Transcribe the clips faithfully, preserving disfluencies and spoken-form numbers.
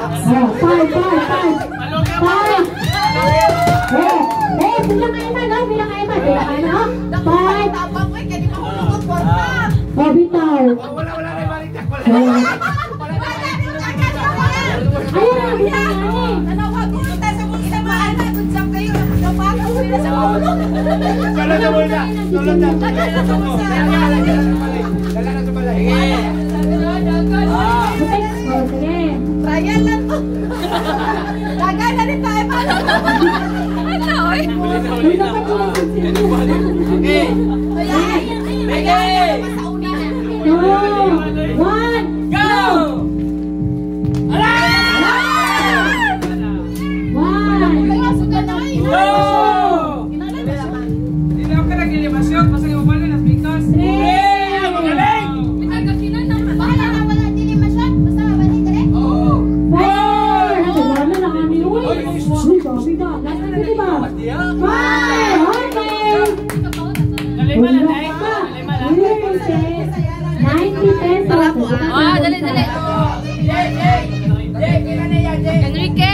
Oh, five, five, five. Five. Eh, eh, bilang kayo man, oh, bilang kayo man, bilang kayo man, oh. Five. Oh, bitaw. Wala, wala na ibalik na. Ayun na, bilang kayo. Tulad na muna. Tulad na. Dala na sa balay. Sige. Trial lang to. Lagay na rin tayo pa. Ano, oy? Okay. Okay. Two, one, go! Oh, dali, dali. Enrique.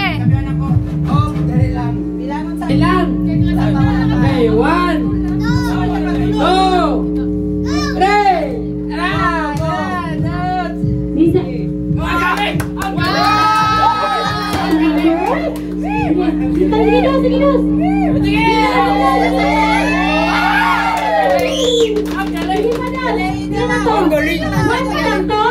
Ilan? Okay, one, two, three. Ah, Lisa. Sige, dos, sige, dos. Sige, madal. Ang galing.